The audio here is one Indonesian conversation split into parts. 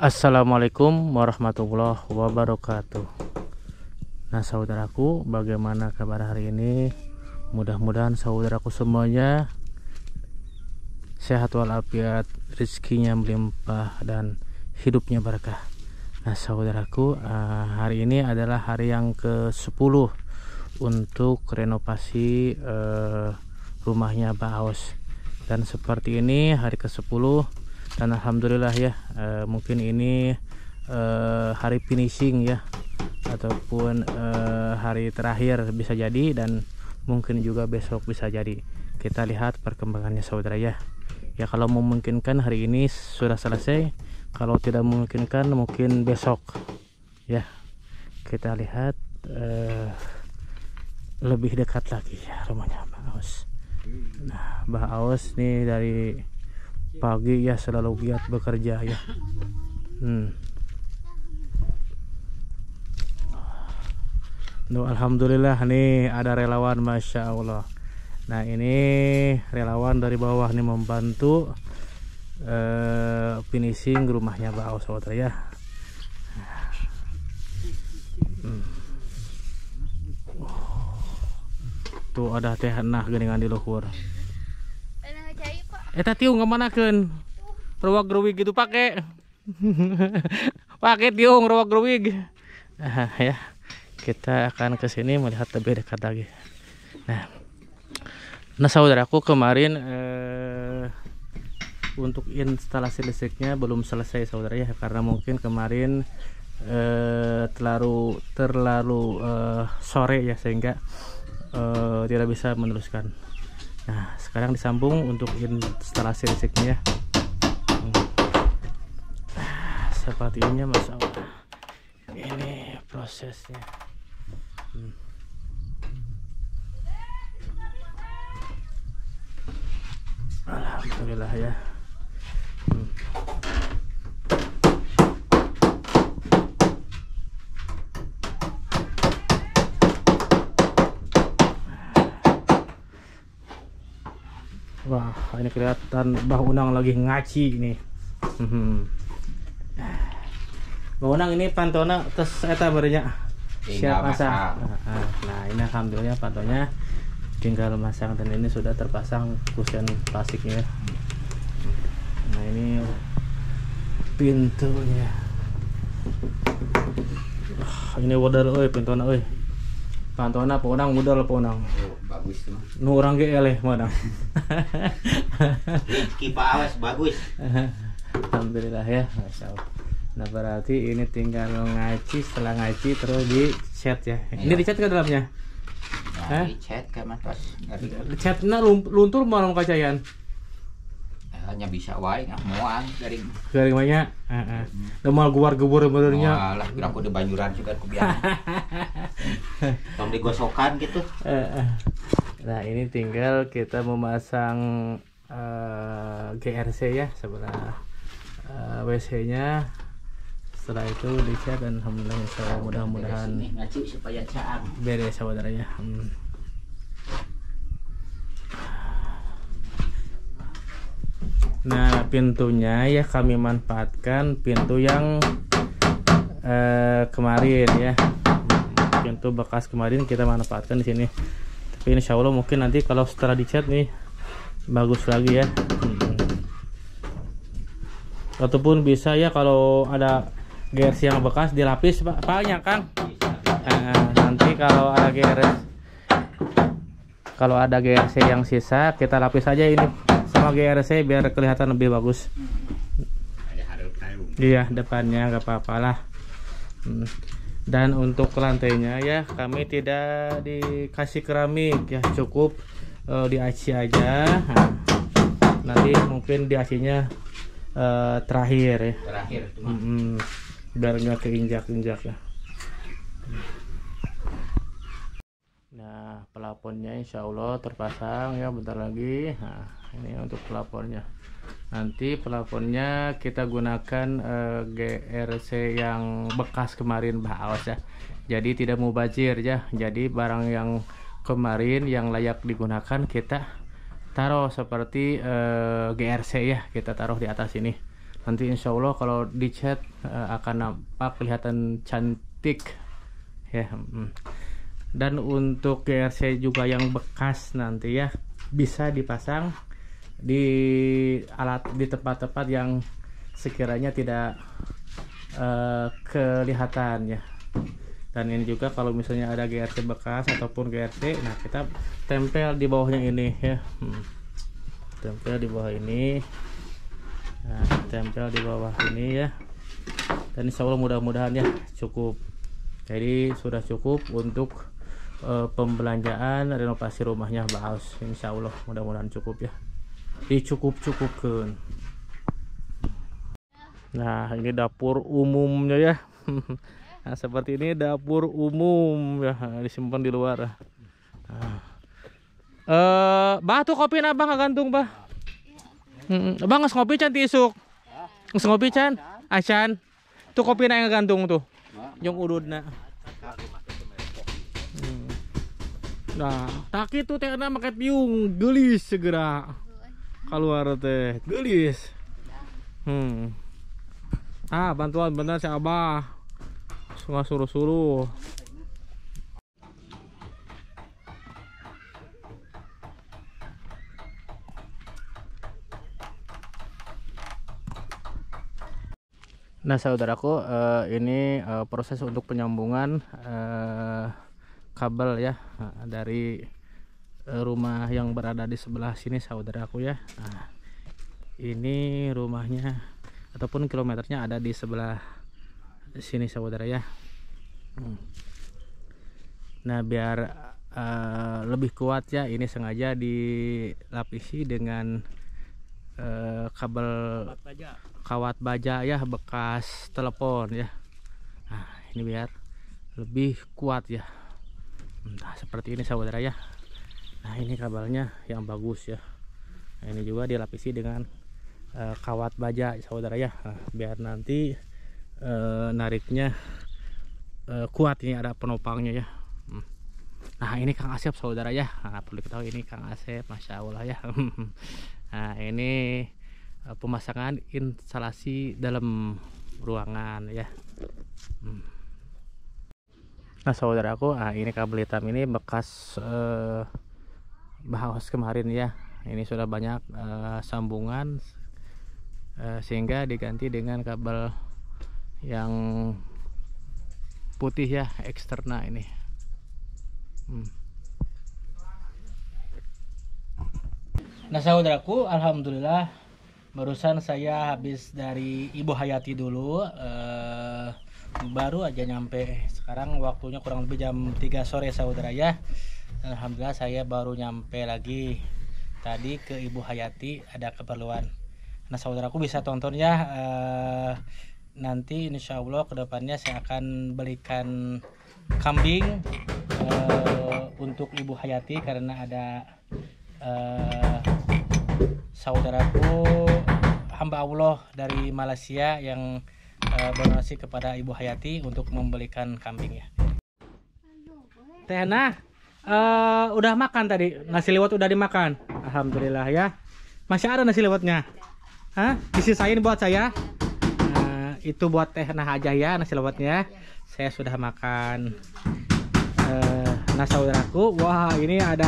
Assalamualaikum warahmatullahi wabarakatuh. Nah saudaraku, bagaimana kabar hari ini? Mudah-mudahan saudaraku semuanya sehat walafiat, rezekinya melimpah dan hidupnya berkah. Nah saudaraku, hari ini adalah hari yang ke-10 untuk renovasi rumahnya Mbak Aos. Dan seperti ini hari ke-10, dan alhamdulillah ya, mungkin ini hari finishing ya, ataupun hari terakhir bisa jadi, dan mungkin juga besok bisa jadi. Kita lihat perkembangannya saudara ya. Ya kalau memungkinkan hari ini sudah selesai, kalau tidak memungkinkan mungkin besok ya. Kita lihat lebih dekat lagi ya rumahnya Mbak Aos. Nah Mbak Aos nih dari pagi ya selalu giat bekerja ya. Alhamdulillah nih ada relawan, masya Allah. Nah ini relawan dari bawah nih membantu finishing rumahnya Mbak Aos saudara ya. Tuh ada teh nah geningan di luhur. Eta tiung kemanakan? Ruwag ruwig gitu pakai. Pakai tiung ruwag ruwig. Ya, kita akan ke sini melihat lebih dekat lagi. Nah saudaraku, kemarin untuk instalasi listriknya belum selesai saudara ya, karena mungkin kemarin terlalu sore ya, sehingga tidak bisa meneruskan. Nah sekarang disambung untuk instalasi listriknya ya. Sepertinya masya Allah ini prosesnya. Alhamdulillah ya. Wah ini kelihatan Mbah Unang lagi ngaci ini. Mbah Unang ini pantona tes eta berenya siap masak. Nah ini alhamdulillah pantonya tinggal masang, dan ini sudah terpasang kusen plastiknya. Nah ini pintunya. Ini modal pintona pantona ponang modal ponang. Oh, bagus tuh. Nu urang ge eleh modal. Kipas bagus. Alhamdulillah ya, masya Allah. Nah berarti ini tinggal ngaci, setelah ngaci terus di cat ya. Ini di cat ke dalamnya? Nah, di cat kan mas. Di cat nah luntur mau kacayan. Hanya bisa wae moal garing. Garing banyak. Heeh. Da moal gubar-gebur benernya. Walah, kira aku di banjuran juga ku biar. Tom digosokan gitu. Nah, ini tinggal kita memasang GRC ya sebelah WC-nya. Setelah itu dicat, dan alhamdulillah insyaallah mudah-mudahan ngaci supaya caang beres saudaranya. Nah pintunya ya kami manfaatkan pintu yang kemarin ya, pintu bekas kemarin kita manfaatkan di sini. Tapi insya Allah mungkin nanti kalau setelah dicat nih bagus lagi ya. Ataupun bisa ya kalau ada GRC yang bekas dilapis paknya Kang. Nanti kalau ada GRC yang sisa kita lapis aja ini sama GRC biar kelihatan lebih bagus. Iya depannya nggak apa-apa lah. Dan untuk lantainya ya kami tidak dikasih keramik ya, cukup di aci aja. Nanti mungkin di acinya terakhir ya. Biar nggak keinjak-injak ya. Nah plafonnya insya Allah terpasang ya bentar lagi. Nah ini untuk plafonnya. Nanti plafonnya kita gunakan GRC yang bekas kemarin Mbak Aos ya. Jadi tidak mubazir ya. Jadi barang yang kemarin yang layak digunakan kita taruh seperti GRC ya, kita taruh di atas ini. Nanti insya Allah kalau dicat akan nampak kelihatan cantik ya. Dan untuk GRC juga yang bekas nanti ya bisa dipasang di tempat-tempat yang sekiranya tidak kelihatan ya. Dan ini juga kalau misalnya ada GRC bekas ataupun GRC, nah kita tempel di bawahnya ini ya. Tempel di bawah ini. Nah, tempel di bawah ini ya. Dan insya Allah mudah-mudahan ya cukup. Jadi sudah cukup untuk pembelanjaan renovasi rumahnya Mbak Aus. Insya Allah mudah-mudahan cukup ya. Dicukup-cukupkan. Nah, ini dapur umumnya ya. Nah, seperti ini dapur umum ya, disimpan di luar. Tuh kopi abang gantung bah. Abang nggak ngopi can tisuk, nggak ngopi can, acan. Tuh kopi yang gantung tuh, yang ududna. Nah, tak itu teh na maket piung, gelis segera keluar teh, gelis. Bantuan bener si Abah. Nggak suruh-suruh. Nah saudaraku, ini proses untuk penyambungan kabel ya dari rumah yang berada di sebelah sini saudaraku ya. Nah, ini rumahnya ataupun kilometernya ada di sebelah sini saudara ya. Nah biar lebih kuat ya, ini sengaja dilapisi dengan kabel kawat baja ya, bekas telepon ya. Nah ini biar lebih kuat ya. Nah seperti ini saudara ya. Nah ini kabelnya yang bagus ya. Nah, ini juga dilapisi dengan kawat baja saudara ya. Nah, biar nanti nariknya kuat, ini ada penopangnya ya. Nah ini Kang Asep saudara ya. Nah, perlu diketahui ini Kang Asep, masya Allah ya. Nah ini pemasangan instalasi dalam ruangan ya. Nah saudaraku, ini kabel hitam ini bekas bahas kemarin ya. Ini sudah banyak sambungan sehingga diganti dengan kabel yang putih ya, eksterna ini. Nah saudaraku, alhamdulillah barusan saya habis dari Ibu Hayati dulu, baru aja nyampe. Sekarang waktunya kurang lebih jam 3 sore saudara ya. Alhamdulillah saya baru nyampe lagi tadi ke Ibu Hayati, ada keperluan. Nah saudaraku bisa tonton ya. Nanti insya Allah kedepannya saya akan belikan kambing untuk Ibu Hayati karena ada saudaraku hamba Allah dari Malaysia yang berdonasi kepada Ibu Hayati untuk membelikan kambing ya. Teh nah, udah makan tadi, nasi liwet udah dimakan. Alhamdulillah ya. Masih ada nasi liwetnya. Disisain buat saya. Itu buat Teh Nah aja ya nasi liwetnya. Saya sudah makan. Nah saudaraku, wah ini ada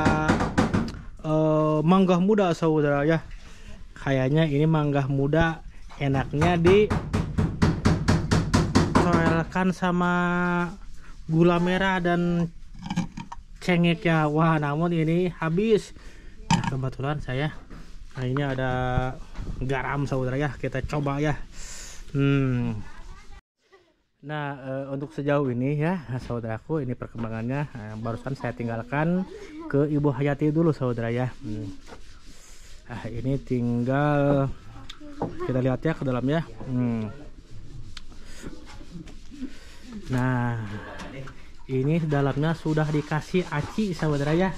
mangga muda saudara ya. Kayaknya ini mangga muda enaknya dicoelkan sama gula merah dan cengeknya. Wah namun ini habis. Nah kebetulan saya, nah ini ada garam saudara ya, kita coba ya. Nah untuk sejauh ini ya saudaraku, ini perkembangannya. Barusan saya tinggalkan ke Ibu Hayati dulu saudara ya. Ini tinggal kita lihat ya ke dalam ya. Nah ini dalamnya sudah dikasih aci saudara ya.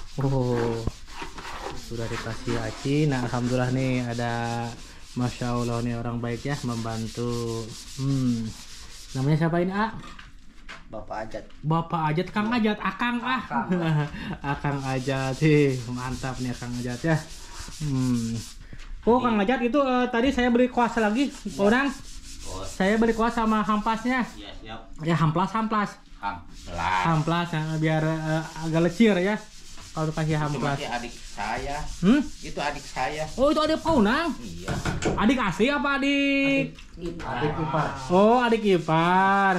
Sudah dikasih aci. Nah alhamdulillah nih ada, masya Allah nih orang baik ya, membantu. Namanya siapa ini Bapak Ajat. Bapak Ajat, Kang Ajat, Akang Akang Ajat, mantap nih Kang Ajat ya. Oh, Kang Ajat itu tadi saya beli kuas lagi, Pak Unang. Oh, Saya beli kuas sama hamplasnya. iya siap. Ya, hamplas. Hamplas. Hamplas biar agak lecir ya. Kalau kasih Itu hamplas. masih adik saya. Itu adik saya. Oh, itu adik Pak Unang. Iya. Adik asli apa adik? Adik ipar. Oh, adik ipar.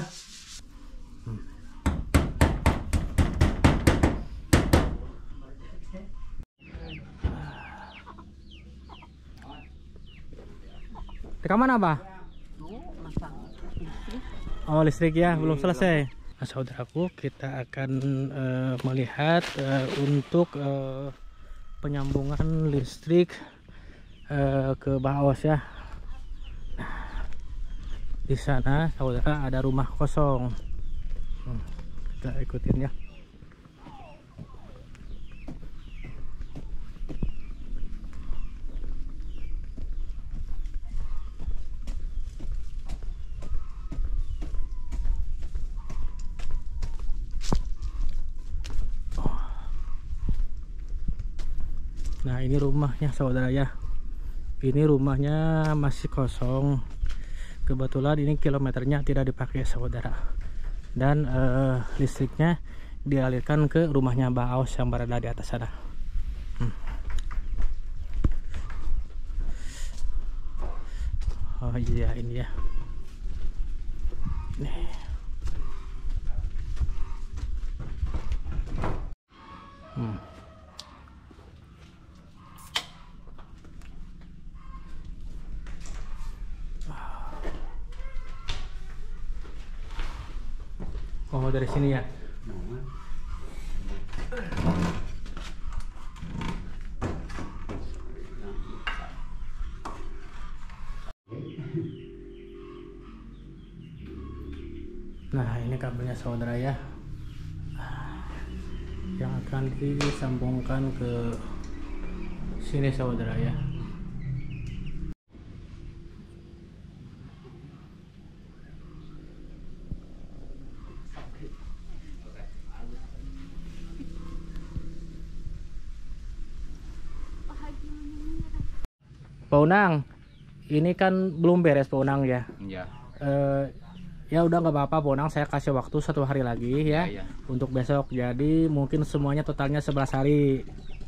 Rekaman apa? Oh, listrik ya, belum selesai. Nah, saudaraku, kita akan melihat untuk penyambungan listrik ke Baos ya. Nah, di sana saudara ada rumah kosong. Kita ikutin ya. Nah, ini rumahnya saudara ya. Ini rumahnya masih kosong. Kebetulan ini kilometernya tidak dipakai saudara. Dan listriknya dialirkan ke rumahnya Baos yang berada di atas sana. Oh iya, ini ya. Nih. Oh, dari sini ya. Nah, ini kabelnya saudara ya, yang akan disambungkan ke sini saudara ya. Pak Unang, ini kan belum beres Pak Unang ya. Iya. Ya udah nggak apa-apa Pak Unang, saya kasih waktu 1 hari lagi ya, Iya. untuk besok. Jadi mungkin semuanya totalnya 11 hari.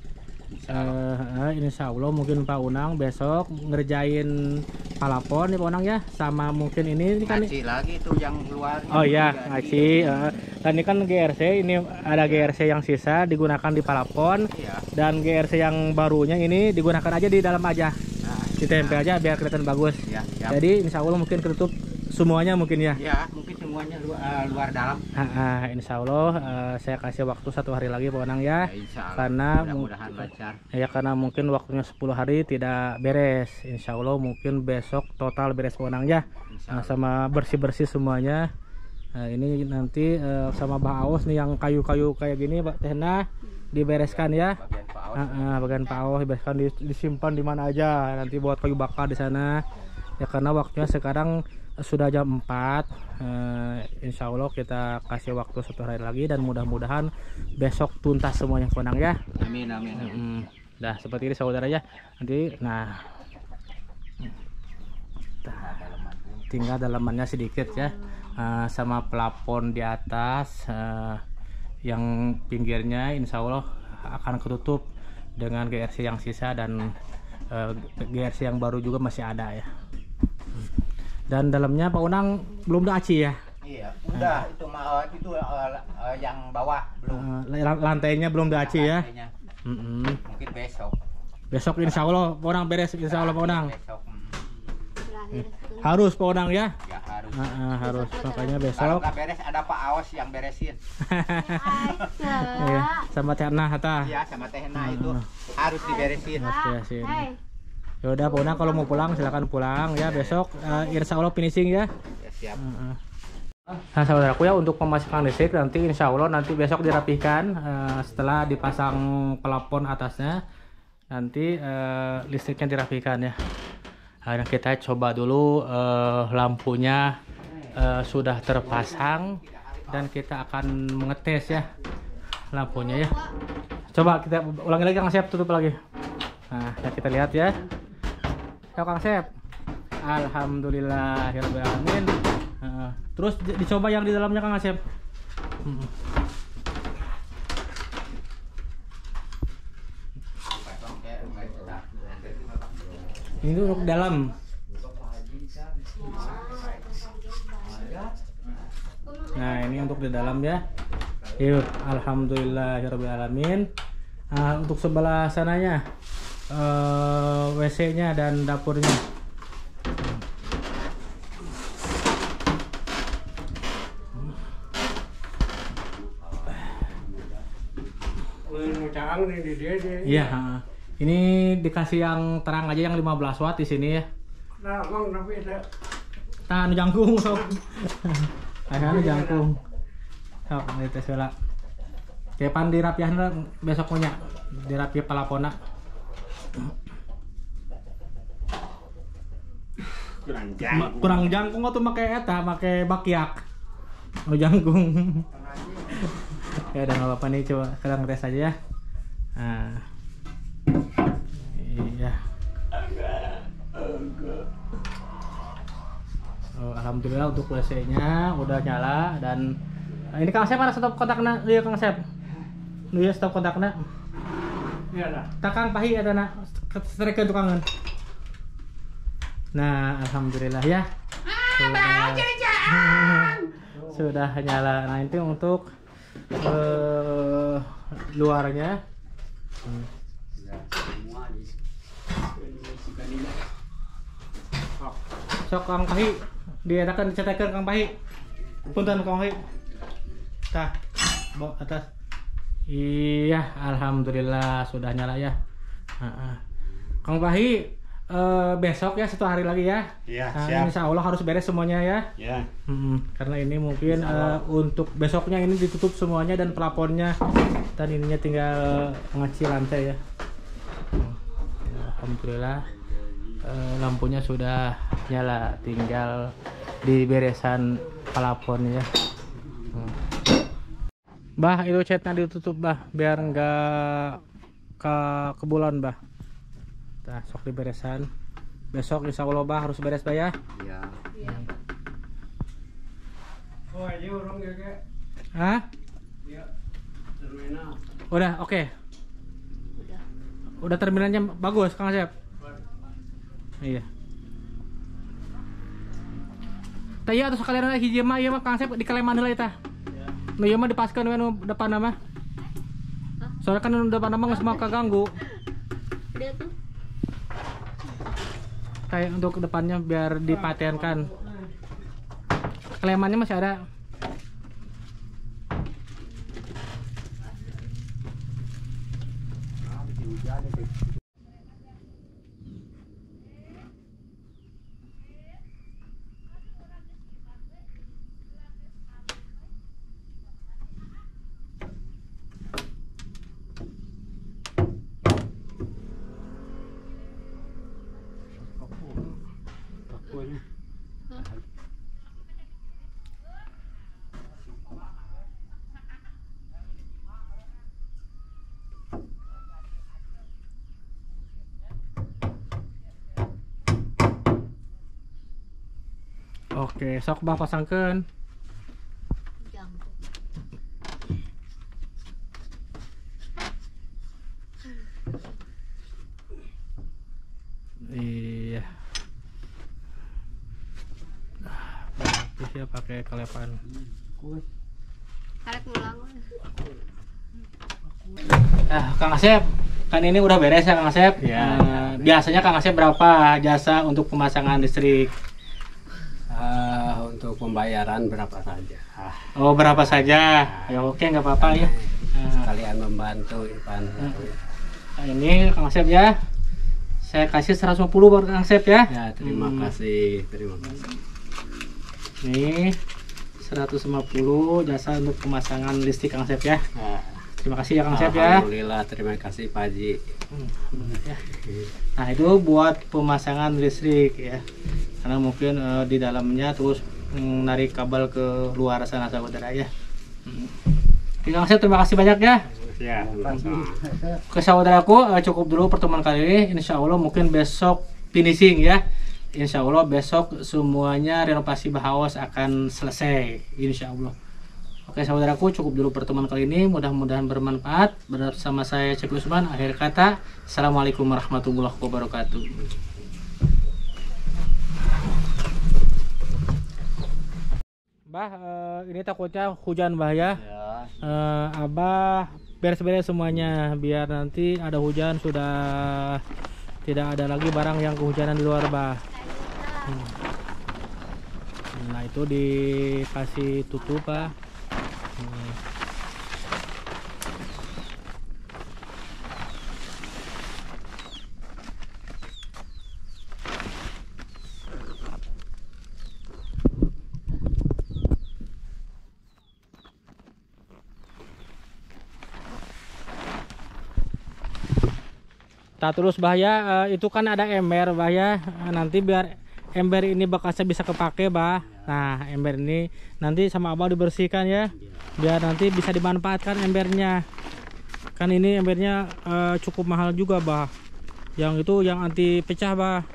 Insya Allah mungkin Pak Unang besok ngerjain palapon nih Pak Unang ya, sama mungkin ini kan. Ngaci lagi tuh yang luar. Oh iya, ngaci. Dan ini kan GRC, ini ada GRC yang sisa digunakan di palapon. Iya. Dan GRC yang barunya ini digunakan aja di dalam aja, Nah, ditempel aja biar kelihatan bagus. ya, siap. Jadi insya Allah mungkin ketutup semuanya mungkin ya. Ya, mungkin semuanya luar dalam. Insya Allah saya kasih waktu 1 hari lagi Pak Unang ya. Ya, insya Allah. Karena mudah-mudahan lancar. ya, karena mungkin waktunya 10 hari tidak beres. Insya Allah mungkin besok total beres Pak Unang ya. Insya Allah. Sama bersih-bersih semuanya. Nah, ini nanti sama Baos nih yang kayu-kayu kayak gini Pak Tehna dibereskan ya. Bagian paus. Bagian Paus dibereskan, disimpan di mana aja nanti buat kayu bakar di sana. Ya karena waktunya sekarang sudah jam 4. Insya Allah kita kasih waktu 1 hari lagi dan mudah-mudahan besok tuntas semuanya Pak Unang ya. Amin, amin. Dah seperti ini saudara ya. Nanti tinggal dalamannya sedikit ya, sama plafon di atas, yang pinggirnya insya Allah akan ketutup dengan GRC yang sisa, dan GRC yang baru juga masih ada ya. Dan dalamnya Pak Unang belum diaci ya. Iya, udah itu itu yang bawah belum. Lantainya belum diaci ya. Lantainya. Mungkin besok. Besok insya Allah Pak Unang beres, insya Allah Pak Unang. Besok. Harus Pak Unang ya. Ya harus. Harus, makanya Kalau besok. nggak beres ada Pak Aos yang beresin. Iya, sama Tehna Hatta. Iya, sama Tehna itu harus diberesin. Ya udah Pak Unang, kalau mau pulang silakan pulang ya. Besok insya Allah finishing ya. Ya, siap. Nah saudaraku ya, untuk pemasangan listrik nanti insya Allah nanti besok dirapihkan, setelah dipasang pelapon atasnya nanti listriknya dirapihkan ya. Nah, kita coba dulu lampunya sudah terpasang dan kita akan mengetes ya lampunya ya. Coba kita ulangi lagi Kang Siap, tutup lagi. Nah ya, kita lihat ya. Ya Kang Sep. Alhamdulillahirobbilalamin. Terus dicoba yang di dalamnya Kang Asep. Ini untuk dalam. Nah ini untuk di dalam ya. Yuk, alhamdulillahirobbilalamin. Untuk sebelah sananya WC-nya dan dapurnya. Iya, ini dikasih yang terang aja yang 15 watt di sini ya. Nah, anu jangkung sok. Anu jangkung. Sok, ini tes bela. Kapan dirapiahna besok punya dirapi palapona. Kurang jangkung atau make eta, make bakyak. Anu jangkung. Ya udah nggak apa-apa nih, coba sekarang tes aja ya. Nah, iya. Oh, alhamdulillah untuk WC-nya udah nyala dan ini Kang Sep ada stop kontaknya, iya Kang Sep. Iya stop kontaknya. Iya lah. Takang pahi ada nak strike tukangan. Nah, alhamdulillah ya. Sudah nyala. Nah, itu untuk luarnya. Sok Kang Pahi diadakan dicetakkan Kang Pahi. Punten Kang Pahi. Tah, bawa atas. Iya, alhamdulillah sudah nyala ya. Kang Pahi, besok ya 1 hari lagi ya. Iya, siap. Insya Allah harus beres semuanya ya. Ya. Karena ini mungkin untuk besoknya ini ditutup semuanya dan plafonnya dan ininya tinggal ngecil lantai ya. Alhamdulillah lampunya sudah nyala, tinggal diberesan plafon ya. Bah, itu catnya ditutup bah, biar enggak ke bulan bah. Nah, sok diberesan. Besok insya Allah bah harus beres bah ya. Iya. Oh, ini orang ya, Hah? ya terminal. Udah, oke. Udah terminalnya bagus, Kang Asep. Iya. Tah ieu atuh sakalian hiji mah ieu mah Kang Asep dikaleman heula eta. Ya. Nu ieu mah dipaskeun we nu depan mah. Soalnya kan nu depan mah geus mau kaganggu. Dia tuh Kayak untuk depannya biar dipatenkan. Kalemannya masih ada. Oke, sok bah pasangkeun. jangkung. Iya. Bagus ya pakai kalepan. Karek mulang. Kang Asep, kan ini udah beres ya Kang Asep? Ya. Biasanya Kang Asep berapa jasa untuk pemasangan listrik? Untuk pembayaran berapa saja. Oh, berapa saja? Ya oke, nggak apa-apa ya. Sekalian membantu Ipan. Nah, ini Kang Asep ya. Saya kasih 150 buat Kang Asep ya. Ya, terima kasih, terima kasih. Ini 150 jasa untuk pemasangan listrik Kang Asep ya. Ya. Terima kasih ya Kang Asep ya. Alhamdulillah, terima kasih Pak Haji. Ya. Nah, itu buat pemasangan listrik ya. Karena mungkin di dalamnya terus narik kabel ke luar sana saudara ya. Oke, Kang Asep, terima kasih banyak ya. Ya, Ke saudaraku cukup dulu pertemuan kali ini. Insya Allah mungkin besok finishing ya. Insya Allah besok semuanya renovasi Bahawas akan selesai, insya Allah. Oke saudaraku, cukup dulu pertemuan kali ini, mudah-mudahan bermanfaat. Bersama saya Cek Lusman, akhir kata, Assalamualaikum warahmatullahi wabarakatuh. Bah, ini takutnya hujan bah ya. Abah beres-beres semuanya biar nanti ada hujan sudah tidak ada lagi barang yang kehujanan di luar bah. Nah itu dikasih tutup bah. Tak terus bahaya itu kan ada ember bahaya, nanti biar ember ini bekasnya bisa kepake bah. Nah ember ini nanti sama abah dibersihkan ya, biar nanti bisa dimanfaatkan embernya. Kan ini embernya cukup mahal juga bah, yang itu yang anti pecah bah.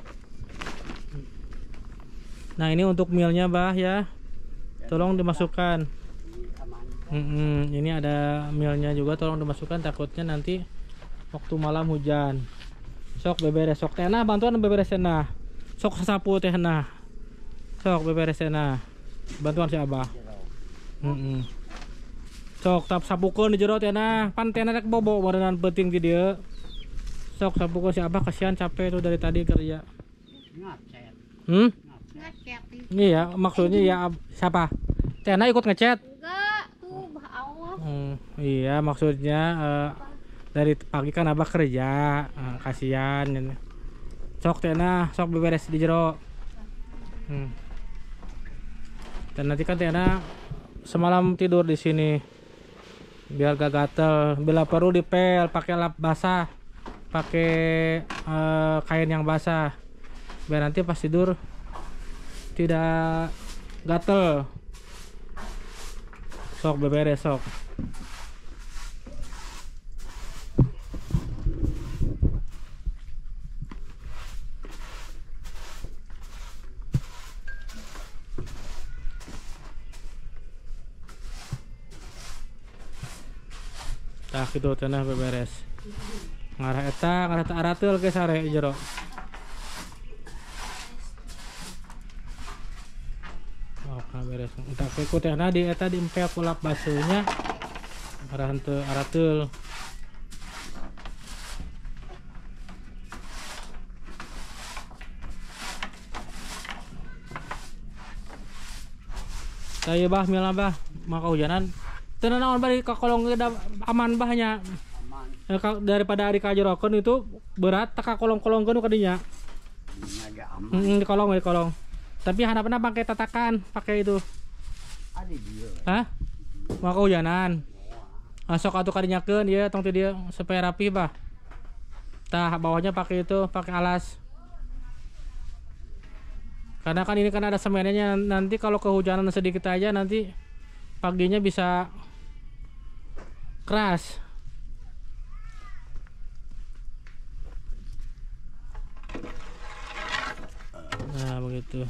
Nah ini untuk milnya bah ya, tolong dimasukkan. Ini ada milnya juga, tolong dimasukkan, takutnya nanti waktu malam hujan. Sok beberes, sok tenah bantuan beberes tenah. Sok sapu tenah. Sok beberes tenah. Bantuan si abah. Sok tap sapukeun di jero tenah. Pan tenah rek bobo barengan penting di dieu. Sok sapukeun si abah, kasihan capek tuh dari tadi kerja. Ngechat. Iya, maksudnya ya siapa? Tenah ikut ngechat. Enggak, tuh bah Allah. Iya, maksudnya dari pagi kan abah kerja, kasihan. Sok tenah, sok beberes di jero. Dan nanti kan tenah semalam tidur di sini biar gak gatel. Bila perlu dipel pakai lap basah, pakai kain yang basah, biar nanti pas tidur tidak gatel. Sok beberes sok. Tah kitu tanah beberes. Ngarah eta, ngarah teu arateul ge sare jero. Oh, beres. Entah ku teh di eta diempel ku lap basuhnya. Ngarah teu arateul. Saya bah mila bah, maka hujanan tenan naon bari ka kolong aman bahnya. Daripada ari kajerokeun itu berat tak ka kolong-kolongkeun ka dinya. Agak aman. Di kolong. Tapi handapna pakai tatakan, pakai itu. Ada dia. Hah? Maka hujanan. Sok atuh ka dinyakeun ieu tong teh dia supaya rapi bah. Tah bawahnya pakai itu, pakai alas. Karena kan ini kan ada semennya, nanti kalau kehujanan sedikit aja nanti paginya bisa keras. Nah begitu.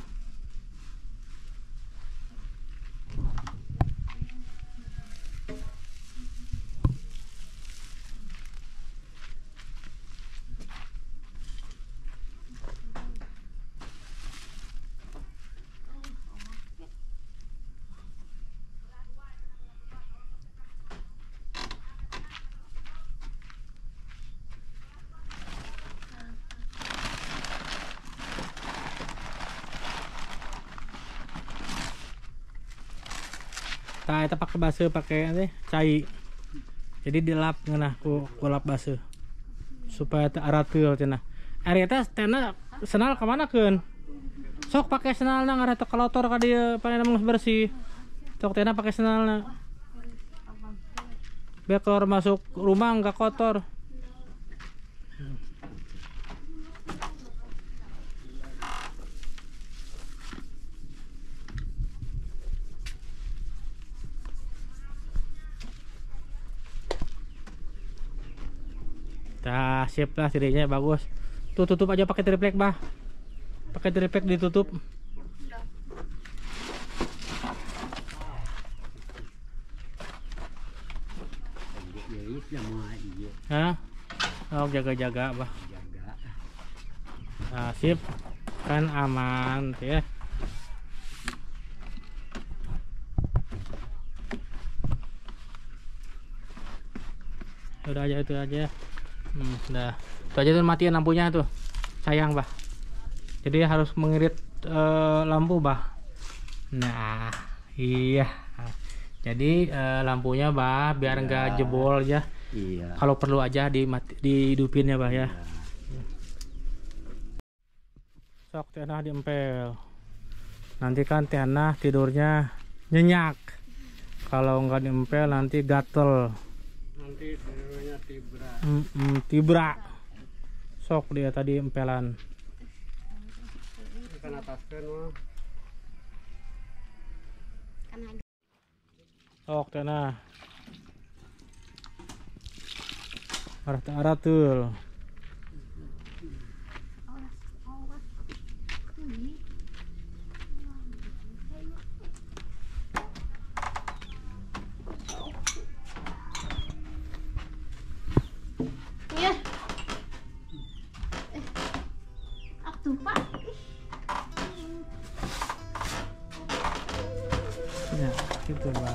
Nah, kita pakai basuh pakai cai. Jadi dilap ngeunah ku lap basuh. Supaya teu arateul cenah. Ari eta tena senal ka manakeun? Sok pakai senalna ngarah teu kalotor ka dieu panena geus bersih. Sok tena pakai senalna. Biar keluar masuk rumah enggak kotor. Nah, sip lah, tidaknya bagus. Tuh tutup aja pakai triplek bah. Pakai tripek ditutup. Iris sama iya Hah? Oh, jaga-jaga, bah. jaga. Nah, sip. Kan aman tuh ya. Udah aja itu aja. Udah. Itu aja tuh, matiin lampunya tuh. Sayang, bah. Jadi harus mengirit lampu, bah. Nah, iya. Jadi lampunya, bah, biar enggak jebol aja. Iya. Kalau perlu aja dihidupin ya, bah ya. Sok Tiana diempel. Nanti kan Tiana tidurnya nyenyak. Kalau nggak diempel nanti gatel. Nanti tidurnya tibra. Tibra. Sok dia tadi empelan. Kan ataskan mah. Kan ada. Sok Tiana. Arah tuh. Iya. Tumpah. Ya, gitu, bah.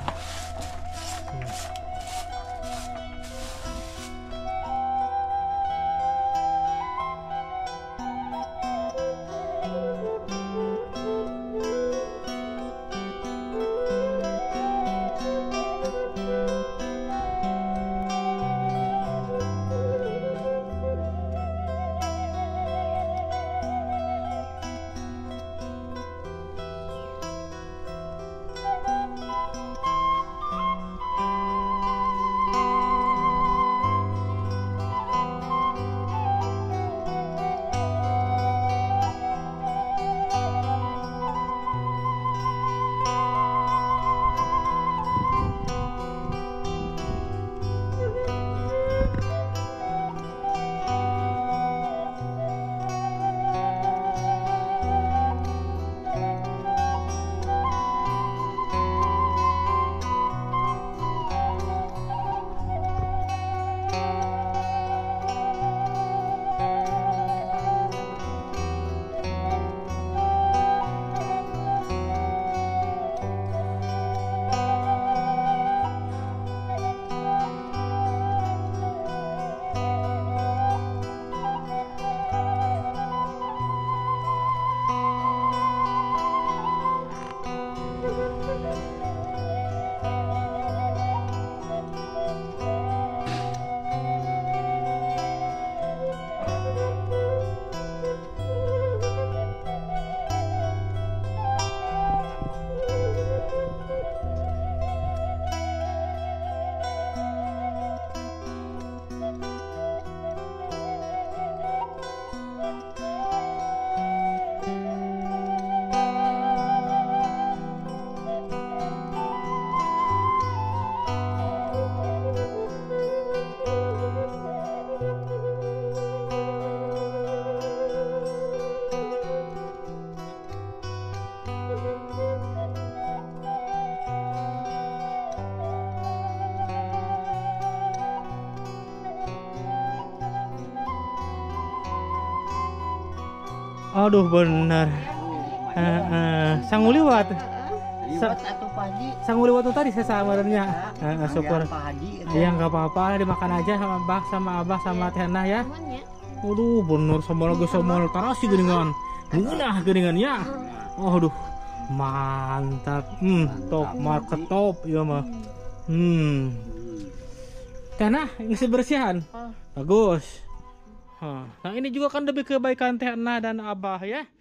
Aduh, bener. Sanguliwat. Liwat atau pagi? Sanguliwat tuh tadi saya samarnya. Syukur. Pak Haji. Iya, nggak apa-apa, dimakan aja sama Mbah, sama Abah, sama Tiana ya. Aman ya. Aduh, bener, sama lagi sama tarasi geningan. Ngunah geningannya. Aduh, mantap. Top market top ya mah. Tiana ngisi bersihan. Bagus. Nah, ini juga kan demi kebaikan Tiana dan Abah ya.